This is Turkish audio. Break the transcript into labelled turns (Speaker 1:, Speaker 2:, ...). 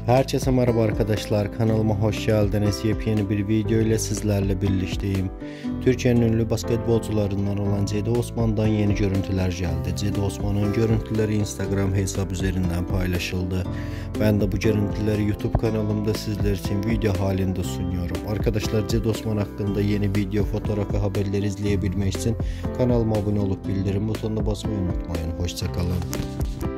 Speaker 1: Herkese merhaba arkadaşlar, kanalıma hoş geldiniz. Yepyeni bir video ile sizlerle birlikteyim. Türkiye'nin ünlü basketbolcularından olan Cedi Osman'dan yeni görüntüler geldi. Cedi Osman'ın görüntüleri Instagram hesap üzerinden paylaşıldı. Ben de bu görüntüleri YouTube kanalımda sizler için video halinde sunuyorum. Arkadaşlar, Cedi Osman hakkında yeni video, fotoğraf ve haberleri izleyebilmek için kanalıma abone olup bildirim butonuna basmayı unutmayın. Hoşça kalın.